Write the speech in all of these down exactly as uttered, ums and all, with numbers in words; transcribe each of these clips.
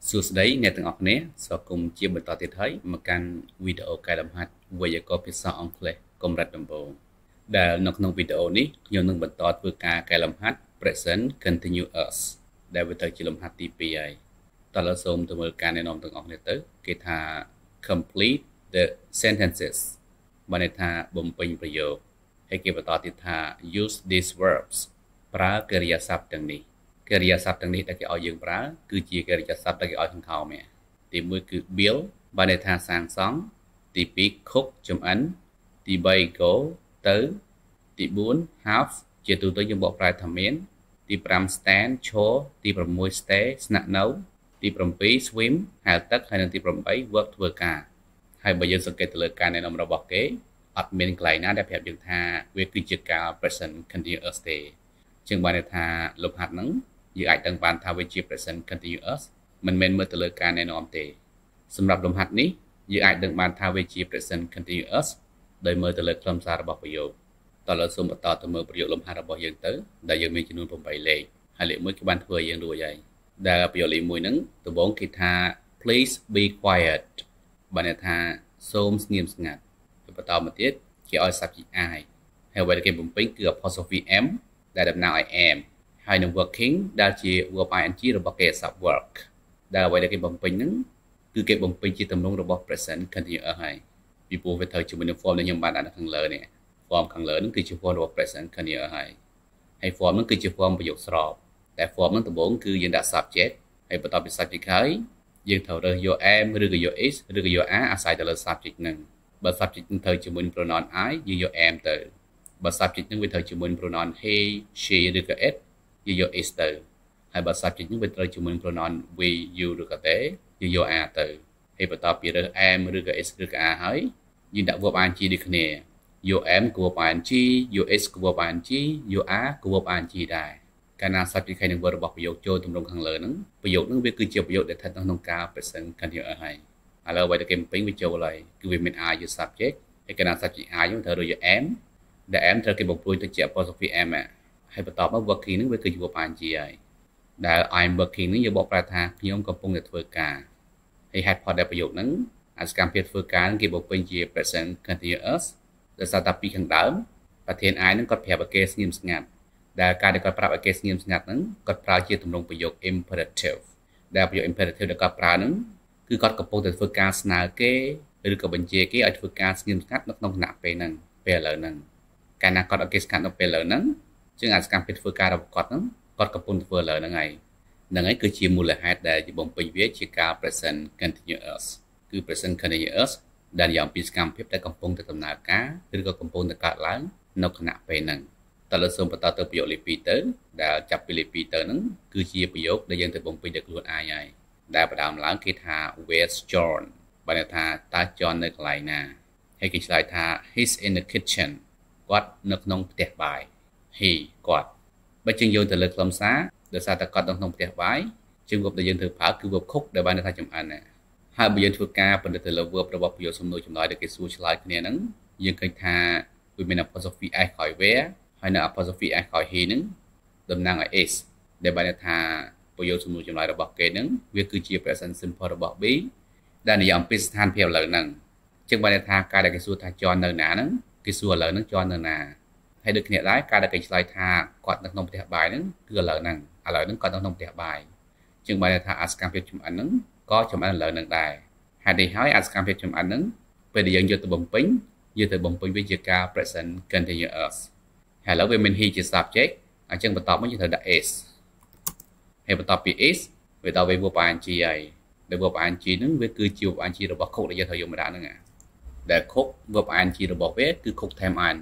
សួស្តីអ្នកទាំងអស់គ្នាស្វាគមន៍ជាបន្តទៀតហើយមកកាន់វីដេអូកែលម្អវេយ្យាករណ៍ភាសាអង់គ្លេសកម្រិតដំបូងដែលនៅក្នុងវីដេអូនេះខ្ញុំនឹងបន្តធ្វើការកែលម្អ present continuous ដែលវាទៅជាលំហាត់ទីពីរហើយតើលើសូមទៅមើលការណែនាំទាំងអស់គ្នាទៅគេថា complete the sentences បានន័យថាបំពេញប្រយោគហើយគេបន្តទៀតថា use these verbs ប្រើកិរិយាសព្ទទាំងនេះកិរិយាសព្ទទាំងនេះដែលគេឲ្យយើងប្រើគឺជាកិរិយាសព្ទដែលគេឲ្យខាងក្រោមទីមួយគឺ build បានន័យថាសាងសង់ទីពីរ cook ចម្អិនទីបី go ទៅទីបួន have ជាទូទៅយើងបកប្រែថាមានទីប្រាំ stand ឈរទីប្រាំមួយ stay ស្នាក់នៅទីប្រាំពីរ swim ហែលទឹកហើយនិងទីប្រាំបី work ធ្វើការហើយបើយើងសង្កេតទៅលើការណែនាំរបស់គេអត់មានកន្លែងណាដែលប្រាប់យើងថាវាគឺជាការ present continuous ទេជាងបានន័យថាលំហាត់ហ្នឹងយើងអាចដឹងបានថាវាជា present continuous មិនមែនមើលទៅលើការណែនាំទេសម្រាប់លំហាត់នេះយើងអាចដឹងបានថាវាជា present continuous ដោយមើលទៅលើខ្លឹមសាររបស់ប្រយោគតើលើសូមបន្តទៅមើលប្រយោគលំហាត់របស់យើងទៅដែលយើងមានចំនួនប្រាំលេខហើយលេខមួយគឺបានធ្វើឲ្យយើងរួចហើយដែលប្រយោគលេខមួយហ្នឹងដំបូងគេថា please be quiet បានន័យថាសូមស្ងៀមស្ងាត់បន្តមកទៀតគេឲ្យ subject I ហើយអ្វីដែលគេបំពេញគឺ apostrophe m ដែលតំណាងឲ្យ am ហើយនឹង working ដែលជា verb ing របស់គេ sub work ដែលអ្វីដែលគេបំពេញហ្នឹងគឺគេបំពេញជាទម្រង់របស់ present continuous ហើយពីព្រោះវាត្រូវជាមួយនឹង form ដែលខ្ញុំបានដាក់នៅខាងលើនេះ form ខាងលើហ្នឹងគឺជា form របស់ present continuous ហើយហើយ form ហ្នឹងគឺជា form ប្រយោគស្របតែ form ហ្នឹងដំបូងគឺយើងដាក់ subject ហើយបន្ទាប់ពី subject ហើយយើងត្រូវរើសយក am ឬក៏យក is ឬក៏យក are អាស្រ័យទៅលើ subject ហ្នឹងបើ subject ហ្នឹងត្រូវជាមួយនឹង pronoun I យើងយក am ទៅបើ subject ហ្នឹងវាត្រូវជាមួយនឹង pronoun he she ឬក៏ it យើងយក is ទៅហើយបើ subject ហ្នឹងវាត្រូវជាមួយនឹង pronoun we you ឬក៏ they យើងយក are ទៅហើយបន្ទាប់ពីរើស am ឬក៏ is ឬក៏ are ហើយយើងដាក់ verb ing ដូចគ្នាយក am គឺ verb ing យក is គឺ verb ing យក are គឺ verb ing ដែរកាលណា subject ហើយនឹង verb របស់ប្រយោគចូលទម្រង់ខាងលើហ្នឹងប្រយោគហ្នឹងវាគឺជាប្រយោគដែលស្ថិតនៅក្នុងការ present continuous ហើយឥឡូវអ្វីដែលគេបំពេញវាចូលហើយគឺវាមាន are យក subject ហើយកាលណា subject are យើងត្រូវរើសយក am ដែល am ត្រូវគេបំព្រួយទៅជា apostrophe m ហើយបន្ទាប់មក working ហ្នឹងវាគឺជា verb ing ហើយដែល I'm working ហ្នឹងយើងបកប្រែថាខ្ញុំកំពុងតែធ្វើការហើយហេតុផលដែលប្រយោគហ្នឹងអាសកម្មភាពធ្វើការហ្នឹងគេបំពេញជា present continuous ដោយសារតែពីខាងដើមប្រធាន I ហ្នឹងគាត់ប្រាប់ឲ្យគេស្ងៀមស្ងាត់ដែលការដែលគាត់ប្រាប់ឲ្យគេស្ងៀមស្ងាត់ហ្នឹងគាត់ប្រើជាទម្រង់ប្រយោគ imperative ដែលប្រយោគ imperative ដែលគាត់ប្រើហ្នឹងគឺគាត់កំពុងតែធ្វើការស្នើគេឬក៏បញ្ជាគេឲ្យធ្វើការស្ងៀមស្ងាត់នៅក្នុងគណៈពេលហ្នឹងពេលឥឡូវហ្នឹងកាលណាគាត់ឲ្យគេស្ងាត់នៅពេលឥឡូវហ្នឹងជាងអាសកម្មភាពធ្វើការរបស់គាត់ហ្នឹងគាត់កំពុងធ្វើឥឡូវហ្នឹងហើយហ្នឹងហើយគឺជាមូលហេតុដែលបំពេញវាជាការ present continuous គឺ present continuous ដែលនិយាយអំពីសកម្មភាពដែលកំពុងតែដំណើរការឬក៏កំពុងតែកើតឡើងនៅគណៈពេលហ្នឹងតើលើសូមបន្តទៅប្រយោគលេខពីរទៅដែលចាប់ពីលេខពីរទៅហ្នឹងគឺជាប្រយោគដែលយើងទៅបំពេញដោយខ្លួនឯងហើយដែលផ្ដើមឡើងគេថា where's John បានន័យថាតើ John នៅកន្លែងណាហើយគេឆ្លើយថា he's in the kitchen គាត់នៅក្នុងផ្ទះបាយ he គាត់បើជាងយកទៅលើខ្លឹមសារដោយសារតែគាត់នៅក្នុងផ្ទះបាយជាង verb ដែលយើងត្រូវប្រើគឺ verb cook ដែលបានន័យថាចម្អិនណាហើយបើយើងធ្វើការបណ្ឌិតទៅលើ verb របស់ប្រយោគសំណួរចម្លើយដែលគេសួរឆ្លើយគ្នាហ្នឹងយើងឃើញថាវាមាន apostrophe s ក្រោយ where ហើយនៅ apostrophe s ក្រោយ he ហ្នឹងតំណាងឲ្យ is ដែលបានន័យថាប្រយោគសំណួរចម្លើយរបស់គេហ្នឹងវាគឺជា present simple របស់ B ដែលនិយាយអំពីស្ថានភាពឥឡូវហ្នឹងជាងបានន័យថាការដែលគេសួរថា John នៅណាហ្នឹងគេសួរឥឡូវហ្នឹង John នៅណាហើយដូចគ្នាដែរការដែលគេឆ្លើយថាគាត់នៅក្នុងផ្ទះបាយហ្នឹងគឺឥឡូវហ្នឹងឥឡូវហ្នឹងគាត់នៅក្នុងផ្ទះបាយជាងបានន័យថាអាសកម្មភាពចម្អិនហ្នឹងក៏ចម្អិនឥឡូវហ្នឹងដែរហេតុនេះហើយអាសកម្មភាពចម្អិនហ្នឹងពេលដែលយើងយកទៅបំពេញយកទៅបំពេញវាជាការ present continuous ហើយឥឡូវវាមាន he ជា subject អញ្ចឹងបន្ទាប់មកយើងត្រូវដាក់ is ហើយបន្ទាប់ពី is វាដល់វា verb ing ហើយដែល verb ing ហ្នឹងវាគឺជា verb ing របស់ cook ដែលយើងត្រូវយកមកដាក់ហ្នឹងដែល cook verb ing របស់វាគឺ cook time ing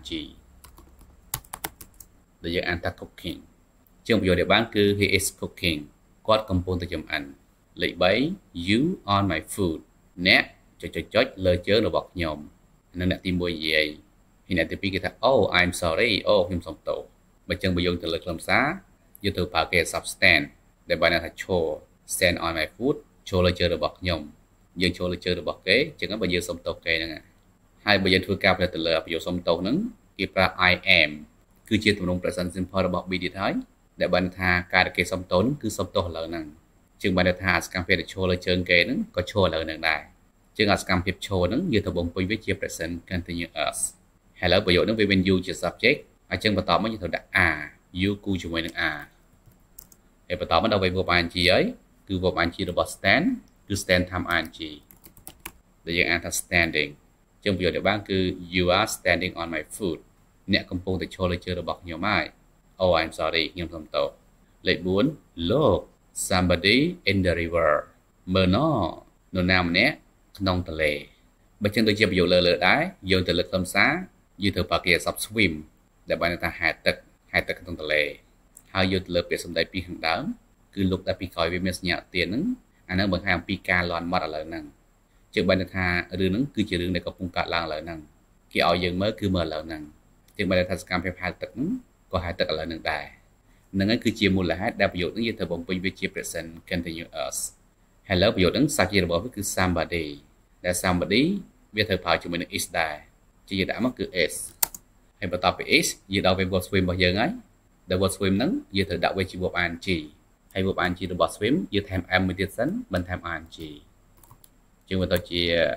ដែលយើងអានថា cooking ជាងប្រយោគដែលបានគឺ he is cooking គាត់កំពុងតែចម្អិនលេខបី you on my food អ្នកចុចចុចចុចលើជើងរបស់ខ្ញុំនៅអ្នកទីមួយនិយាយហើយអ្នកទីពីរគេថា oh I'm sorry អូខ្ញុំសុំទោសបើចឹងបើយើងទៅលើខ្លឹមសារយើងត្រូវប្រើគេ substance ដែលបានថាឈរ stand on my foot ឈរលើជើងរបស់ខ្ញុំយើងឈរលើជើងរបស់គេចឹងបើយើងសុំទោសគេហ្នឹងហើយបើយើងធ្វើការផលិតទៅលើប្រយោគសុំទោសហ្នឹងគេប្រើ I am គឺជាទម្រង់ present simple របស់ B ទៀតហើយដែលបានថាការដែលគេសុំទោសគឺសុំទោសឥឡូវហ្នឹងជាងបានថាសកម្មភាពឈរលើជើងគេហ្នឹងក៏ឈរលើនឹងដែរជាងសកម្មភាពឈរហ្នឹងយើងទៅបំពេញវាជា present continuous ហើយឥឡូវប្រយោគហ្នឹងវាមាន you ជា subject អញ្ចឹងបន្តមកយើងត្រូវដាក់ are you គូជាមួយនឹង are ហើយបន្តមកដល់ verb ing ហើយគឺ verb ing របស់ stand គឺ stand តាម ing ដែលយើងអានថា standing អញ្ចឹងប្រយោគដែលបានគឺ you are standing on my foot អ្នកកំពុងតែឈរលើជើងរបស់ខ្ញុំហើយ oh I'm sorry ខ្ញុំសុំទោសលេខfour look somebody in the river មើលណនរណាម្នាក់ក្នុងទន្លេបើចឹងដូចជាប្រយោគលើលើដែរយើងទៅលើខ្លឹមសារយើងត្រូវប្រើគេសព swim ដែលបានថាហែលទឹកហែលទឹកក្នុងទន្លេហើយយកទៅលើពាក្យសម្ដីពីខាងដើមគឺលោកតែពីក្រោយវាមានសញ្ញាទានហ្នឹងអាហ្នឹងបង្ហាញអំពីការលន់មាត់ឥឡូវហ្នឹងជាបានថារឿងហ្នឹងគឺជារឿងដែលកំពុងកើតឡើងឥឡូវហ្នឹងគេឲ្យយើងមើលគឺមើលឥឡូវហ្នឹងជាបានថាសកម្មភាពហែលទឹកហ្នឹងក៏ហែលទឹកឥឡូវហ្នឹងដែរហ្នឹងហើយគឺជាមូលហេតុដែលប្រយោគនេះយើងត្រូវបំពេញវាជា present continuous ហើយលើប្រយោគហ្នឹងសាច់របស់វាគឺ somebody ដែល somebody វាត្រូវប្រើជាមួយនឹង is ដែរជាយើងដាក់មកគឺ is ហើយបន្ទាប់ពី is យើងដល់ verb swim របស់យើងហើយដែល verb swim ហ្នឹងយើងត្រូវដាក់វាជា verb ing ហើយ verb ing របស់ swim យើងថែម am មួយទៀតសិនបន្ថែម ing ជាងទៅជា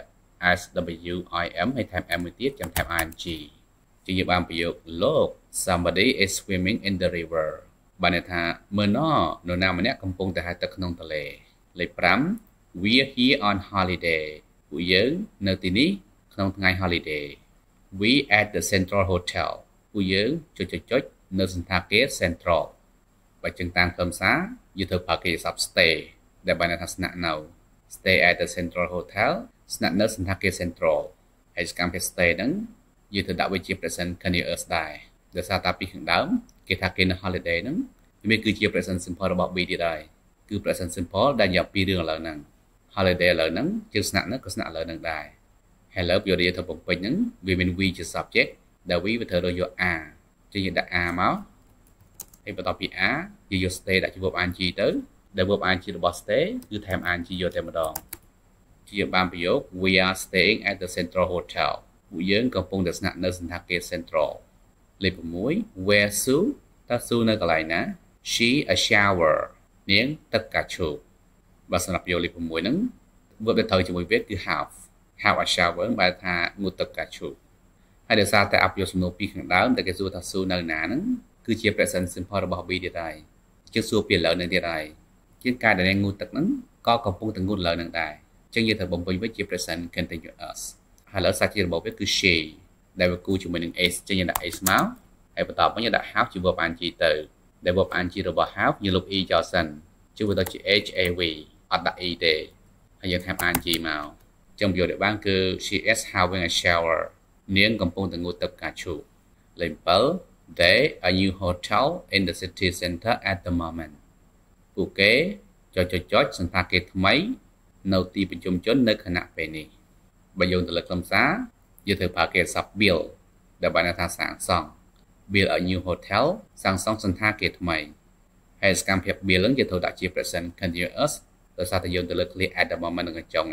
s w i m ហើយថែម am មួយទៀតចាំថែម ing ជាយើងបានប្រយោគ look somebody is swimming in the river បានន័យថាមើលណនរណាម្នាក់កំពុងតែហែលទឹកក្នុងទន្លេលេខfive we are here on holiday ពួកយើងនៅទីនេះក្នុងថ្ងៃ holiday we at the central hotel ពួកយើងចុចចុចនៅសន្តាគារ central បើចឹងតាមខ្លឹមសារយើងត្រូវប្រើគេសព្ទ stay ដែលបានន័យថាស្នាក់នៅ stay at the central hotel ស្នាក់នៅសន្តាគារ central ហើយសកម្មភាព stay ហ្នឹងយើងត្រូវដាក់វាជា present continuous ដែរដោយសារតែពីខាងដើមគេថាគេនៅ holiday ហ្នឹងវាគឺជា present simple របស់ be ទៀតហើយគឺ present simple ដែលនិយាយពីរឿងឥឡូវហ្នឹង holiday ឥឡូវហ្នឹងជាស្នាក់នៅក៏ស្នាក់ឥឡូវហ្នឹងដែរហើយឥឡូវប្រយោគដែលយើងត្រូវបំពេញហ្នឹងវាមាន we ជា subject ដែល we វាត្រូវយក are ជាយើងដាក់ are មកហើយបន្ទាប់ពី are យើងយក stay ដាក់ជា verb ing ទៅដែល verb ing របស់ stay គឺថែម ing យកតែម្ដងជាយើងបានប្រយោគ we are staying at the central hotel ពួកយើងកំពុងតែស្នាក់នៅសន្តាគារ central លេខsix where Sue តើ Sue នៅកន្លែងណា she a shower នាងទឹកកាឈូកបើសម្រាប់ប្រយោគលេខsixហ្នឹង verb ដែលត្រូវជាមួយវាគឺ have have a shower បែរថាងូតទឹកកាឈូកហើយដោយសារតែអភិយោគសំណួរពីខាងដើមតែគេសួរថា Sue នៅណាហ្នឹងគឺជា present simple របស់ be ទៀតហើយជាងសួរពីឥឡូវហ្នឹងទៀតហើយជាងការដែលនាងងូតទឹកហ្នឹងក៏កំពុងតែងូតឥឡូវហ្នឹងដែរអញ្ចឹងយើងត្រូវបំពេញវាជា present continuous ហើយឥឡូវសាច់ជារបស់វាគឺ she ដែលវាគូជាមួយនឹង s ចឹងយើងដាក់ s មកហើយបន្តមកយើងដាក់ have ជា verb ing ទៅដែល verb ing របស់ have យើងលុប e ចោលសិនជួយទៅជា have អត់ដាក់ e ទេហើយយើងថែម ing មកចឹងប្រយោគដែលបានគឺ she is having a shower នាងកំពុងតែងូតទឹកកាឈូកលេខseven they a new hotel in the city center at the moment ពួកគេចុចចុចសន្តាគារថ្មីនៅទីប្រជុំជននៅខណៈពេលនេះបើយើងទៅលើខ្លឹមសារយើងត្រូវប្រើគេសព្ទ build ដែលបានថាសាងសង់ build a new hotel សាងសង់សន្តាគារថ្មីហើយសកម្មភាព build ហ្នឹងយើងត្រូវដាក់ជា present continuous ដោយសារតែយើងទៅលើ clear at the moment នឹងចុង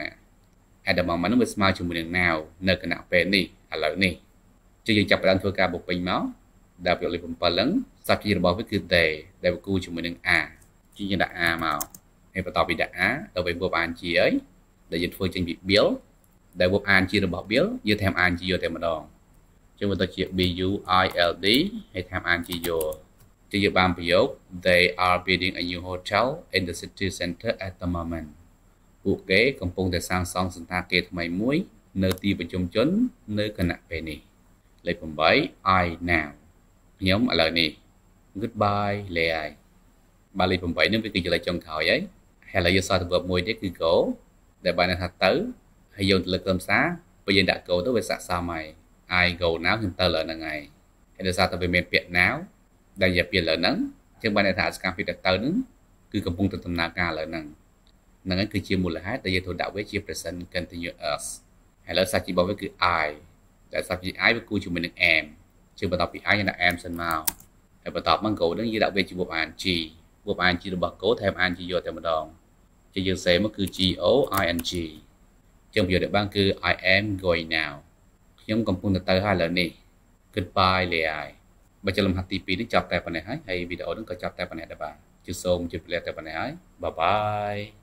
at the moment ហ្នឹងវាស្មើជាមួយនឹង now នៅគណៈពេលនេះឥឡូវនេះជាយើងចាប់ផ្ដើមធ្វើការបំពេញមកដែលប្រយោគលេខsevenហ្នឹងសព្ទរបស់វាគឺ they ដែលវាគូជាមួយនឹង are ជាយើងដាក់ are មកហើយបន្ទាប់ពីដាក់ are ទៅវិញ verb ing ហើយដែលយើងធ្វើចេញពី build ដែល verb ing របស់ build យើងថែម ing យកតែម្ដងចឹងវាទៅជា build ហើយថែម ing យកជាយើងបានប្រយោគ they are building a new hotel in the city center at the moment ពួកគេកំពុងតែសាងសង់សន្តាគារថ្មីមួយនៅទីប្រជុំជននៅគណៈពេលនេះលេខeight I now ខ្ញុំឥឡូវនេះ goodbye លេហើយបាទលេខeightនេះវាគឺជាលេខចុងក្រោយហើយហើយឥឡូវយើងសល់ទៅ verb មួយទៀតគឺ go ដែលបានថាទៅហើយយើងទៅលើខ្លឹមសារពេលយើងដាក់ go ទៅវាស័ក្តិសមហើយ I go now ខ្ញុំទៅឥឡូវហ្នឹងហើយហើយដោយសារតែវាមានពាក្យ now ដែលនិយាយពីឥឡូវហ្នឹងជាងបានថាសកម្មភាពទៅហ្នឹងគឺកំពុងតែដំណើរការឥឡូវហ្នឹងហ្នឹងហើយគឺជាមូលហេតុដែលយើងត្រូវដាក់វាជា present continuous ហើយឥឡូវសាច់ជីរបស់វាគឺ I តែសាច់ជី I វាគូជាមួយនឹង am ជាបន្ទាប់ពី I យើងដាក់ am សិនមកហើយបន្ទាប់មក go ហ្នឹងយើងដាក់វាជា verb ing verb ing របស់ go ថែម ing យកតែម្ដងជាយើងសេមកគឺ go ing ជាងប្រយោគដែលបានគឺ I am going now ខ្ញុំកំពុងទៅទៅហើយឥឡូវនេះ goodbye លេហើយបើចលំហាត់ទីtwoនេះចប់តែប៉ុណ្ណេះហើយហើយវីដេអូហ្នឹងក៏ចប់តែប៉ុណ្ណេះដែរបាទជូសូមជម្រាបលាតែប៉ុណ្ណេះហើយបាយបាយ